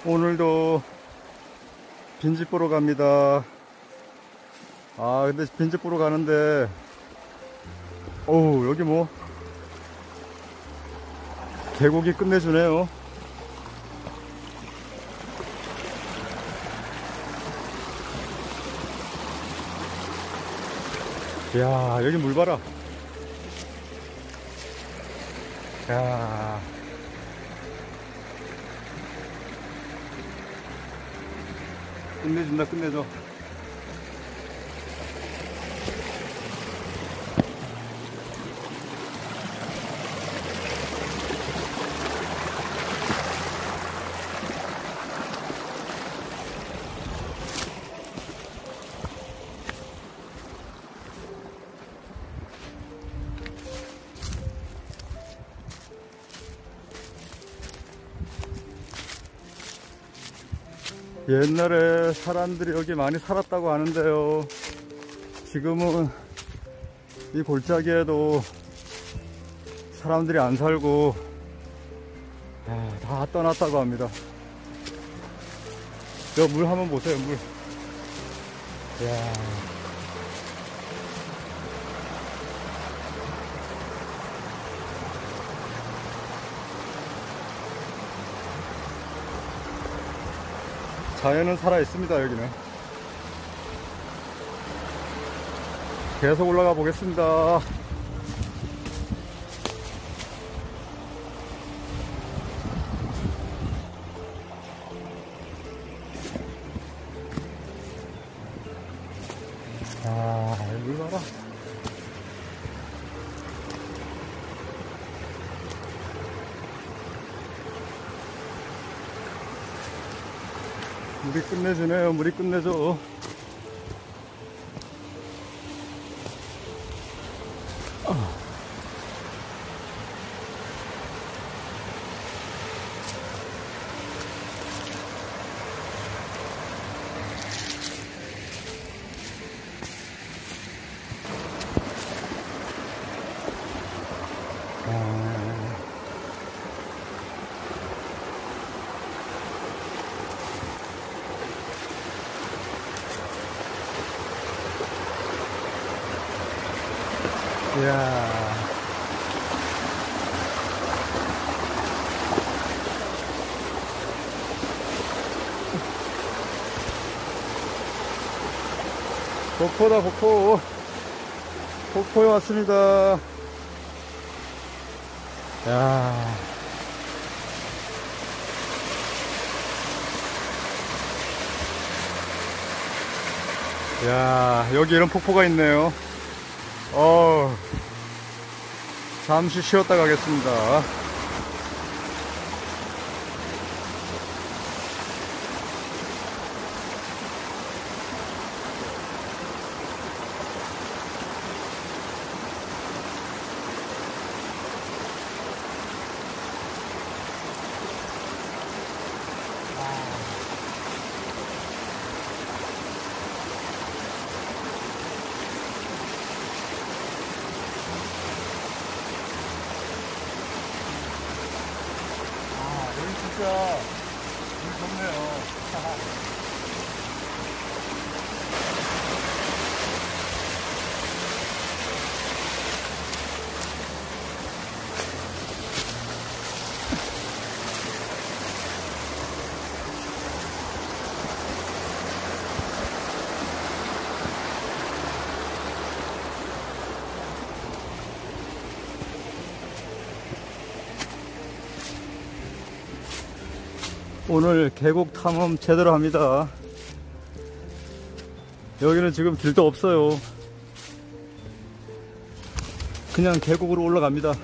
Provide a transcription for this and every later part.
오늘도 빈집 보러 갑니다. 근데 빈집 보러 가는데 어우, 여기 뭐 계곡이 끝내주네요. 이야, 여기 물 봐라. 야, 끝내준다, 끝내줘. 옛날에 사람들이 여기 많이 살았다고 하는데요, 지금은 이 골짜기에도 사람들이 안 살고 다 떠났다고 합니다. 저 물 한번 보세요, 물. 이야. 자연은 살아있습니다. 여기는 계속 올라가 보겠습니다. 물 봐라. 물이 끝내주네요. 물이 끝내줘. 이야. 폭포다, 폭포. 폭포에 왔습니다. 야. 야, 여기 이런 폭포가 있네요. 잠시 쉬었다 가겠습니다. 진짜 물 좋네요. 오늘 계곡 탐험 제대로 합니다. 여기는 지금 길도 없어요. 그냥 계곡으로 올라갑니다.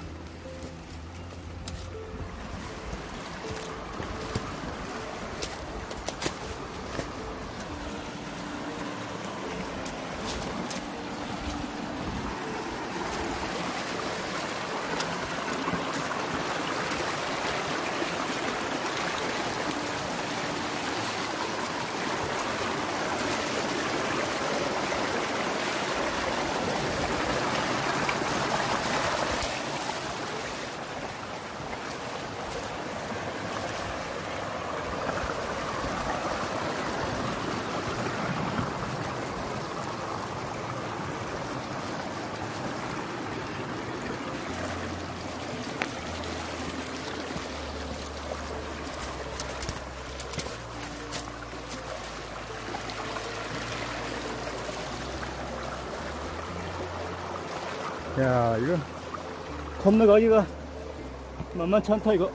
야, 이거 건너가기가 만만치 않다 이거.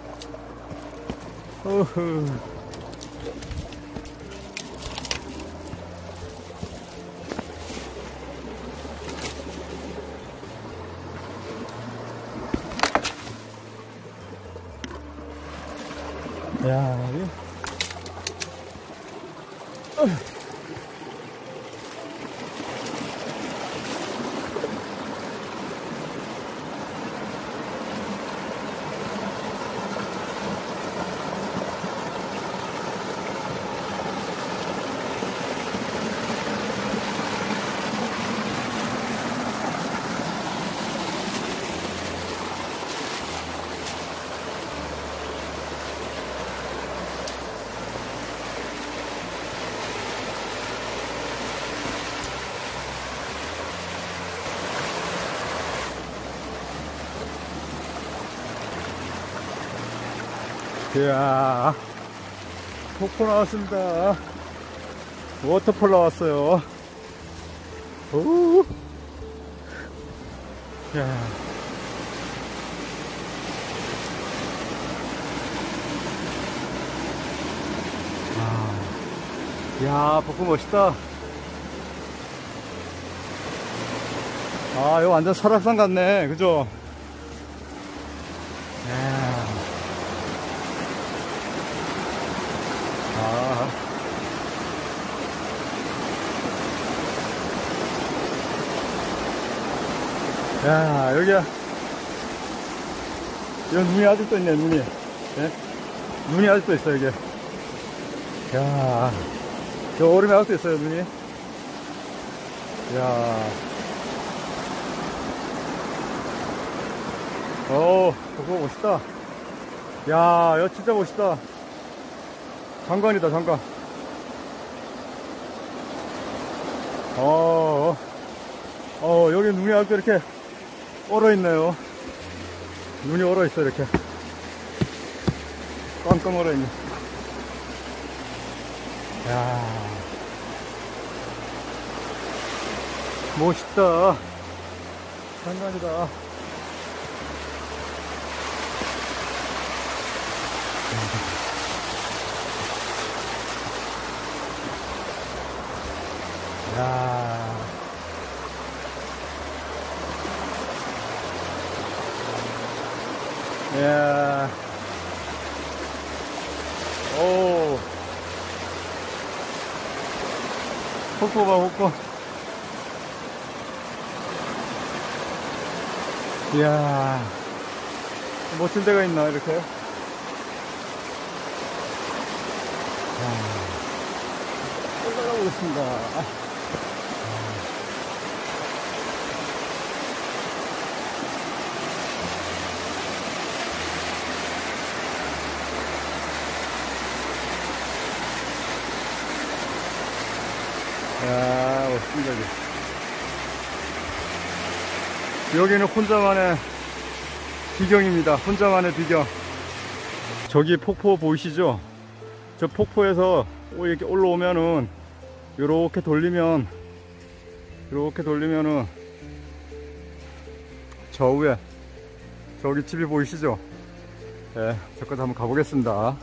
어후. 야, 이거. 이야, 폭포 나왔습니다. 워터폴 나왔어요. 오, 야, 야, 폭포 멋있다. 아, 이거 완전 설악산 같네, 그죠? 야, 여기야. 여기 눈이 아직도 있네, 눈이. 네? 눈이 아직도 있어, 여기. 야, 저 얼음이 아직도 있어요, 눈이. 야. 그거 멋있다. 야, 이거 진짜 멋있다. 장관이다, 장관. 여기 눈이 아직도 이렇게 얼어있네요. 눈이 얼어있어, 이렇게. 꽝꽝 얼어있네. 야, 멋있다. 장관이다. 야. 야. 오. 폭포 봐, 폭포. 이야. 멋진 데가 있나, 이렇게? 올라가 보겠습니다. 야, 멋있습니다. 여기는 혼자만의 비경입니다. 혼자만의 비경. 저기 폭포 보이시죠? 저 폭포에서 이렇게 올라오면은 요렇게 돌리면은 저 위에 저기 집이 보이시죠? 네, 저까지 한번 가보겠습니다.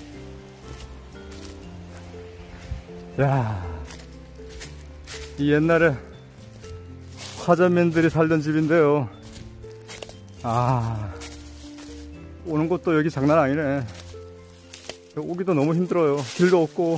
야, 이 옛날에 화전맨들이 살던 집인데요. 오는 것도 여기 장난 아니네. 오기도 너무 힘들어요. 길도 없고.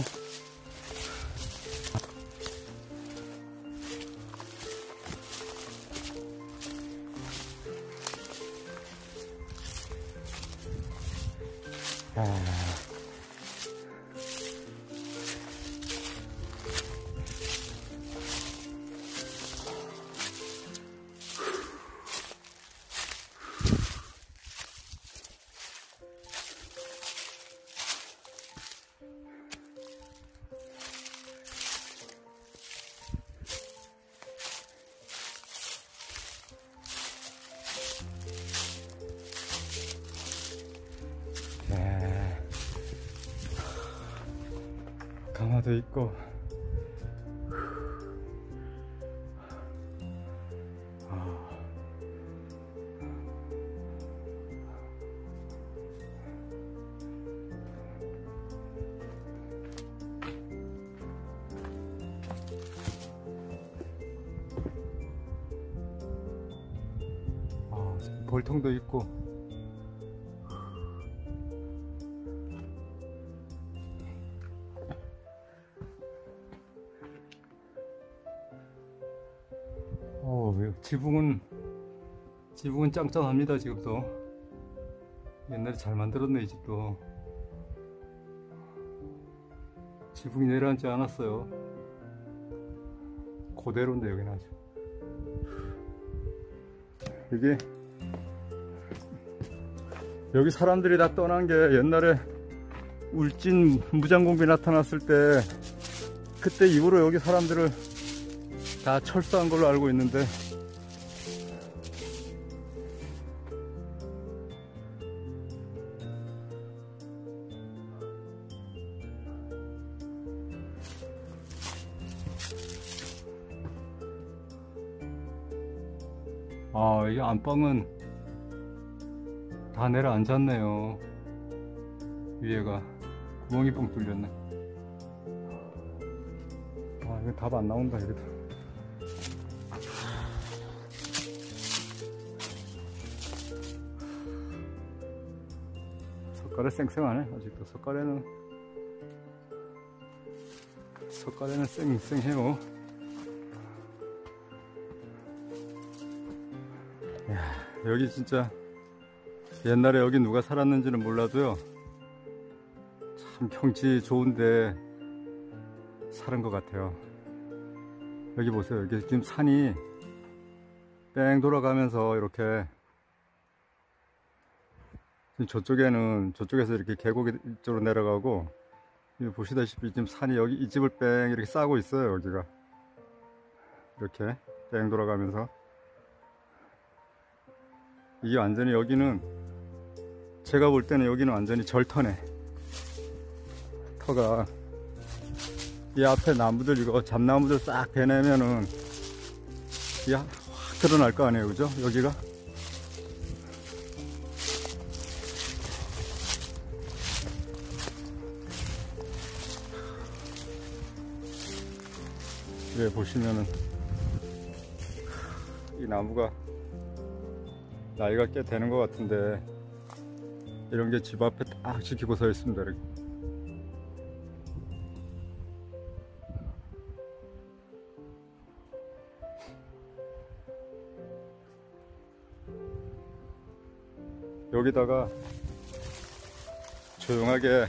강화도 있고. 돌통도 있고. 지붕은 짱짱합니다. 지금도 옛날에 잘 만들었네. 이 집도 지붕이 내려앉지 않았어요. 그대로인데 여기는 아주. 여기 사람들이 다 떠난 게 옛날에 울진 무장공비 나타났을 때 그때 이후로 여기 사람들을 다 철수한 걸로 알고 있는데, 이 안방은 다 내려앉았네요. 위에가 구멍이 뻥 뚫렸네. 이거 답 안 나온다. 이래도 석가래 쌩쌩하네. 아직도 석가래는 쌩쌩해요. 여기 진짜 옛날에 여기 누가 살았는지는 몰라도요, 참 경치 좋은데 살은 것 같아요. 여기 보세요. 여기 지금 산이 뺑 돌아가면서 이렇게, 저쪽에서 이렇게 계곡 이쪽으로 내려가고, 여기 보시다시피 지금 산이 여기 이 집을 뺑 이렇게 싸고 있어요. 여기가 이렇게 뺑 돌아가면서. 이게 완전히, 여기는 제가 볼 때는 여기는 완전히 절터네. 터가 이 앞에 나무들, 이거 잡나무들 싹 베내면은 이게 확 드러날 거 아니에요. 그죠? 여기가 보시면은 이 나무가 나이가 꽤 되는 것 같은데, 이런 게 집 앞에 딱 지키고 서 있습니다. 이렇게. 여기다가 조용하게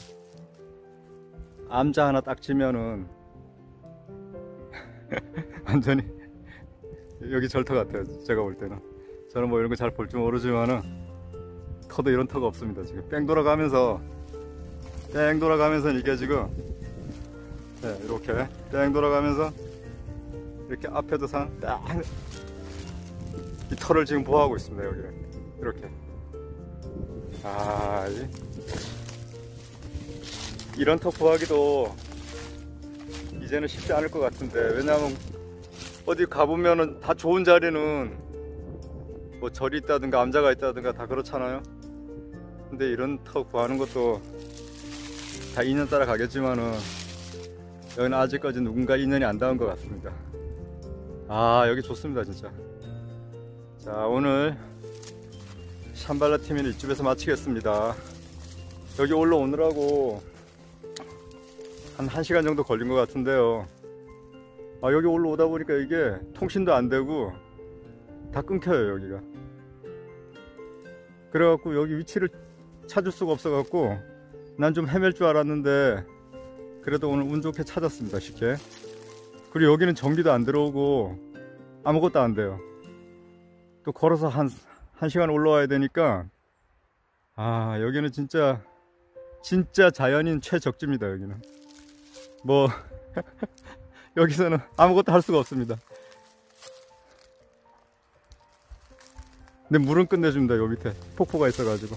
암자 하나 딱 치면은 완전히 여기 절터 같아요. 제가 볼 때는. 저는 뭐 이런 거 잘 볼 줄 모르지만은 터도 이런 터가 없습니다. 지금 뺑 돌아가면서 이게 지금 이렇게 뺑 돌아가면서 이렇게 앞에도 산 딱 이 터를 지금 보호하고 있습니다. 여기는 이렇게. 이런 터 구하기도 이제는 쉽지 않을 것 같은데, 왜냐하면 어디 가보면은 다 좋은 자리는 뭐 절이 있다든가 암자가 있다든가 다 그렇잖아요. 근데 이런 터 구하는 것도 다 인연 따라 가겠지만은 여기는 아직까지 누군가 인연이 안 닿은 것 같습니다. 여기 좋습니다 진짜. 자, 오늘 샴발라 TV는 이쯤에서 마치겠습니다. 여기 올라오느라고 한 1시간 정도 걸린 것 같은데요. 여기 올라오다 보니까 이게 통신도 안 되고 다 끊겨요. 여기가. 그래갖고 여기 위치를 찾을 수가 없어갖고 난 좀 헤맬 줄 알았는데, 그래도 오늘 운 좋게 찾았습니다. 쉽게. 그리고 여기는 전기도 안 들어오고 아무것도 안 돼요. 또 걸어서 한 1시간 올라와야 되니까, 여기는 진짜 자연인 최적지입니다. 여기는 뭐 여기서는 아무것도 할 수가 없습니다. 근데 물은 끝내줍니다. 요 밑에 폭포가 있어가지고.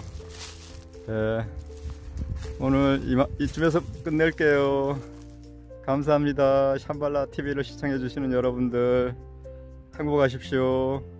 오늘 이쯤에서 끝낼게요. 감사합니다. 샴발라 TV를 시청해주시는 여러분들 행복하십시오.